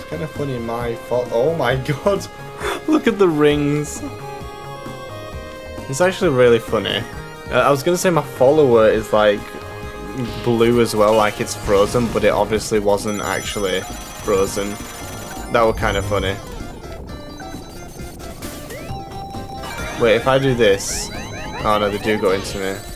kind of funny. Oh my god! Look at the rings. It's actually really funny. I was gonna say my follower is like blue as well, like it's frozen, but it obviously wasn't actually frozen. That was kind of funny. Wait, if I do this... Oh no, they do go into me.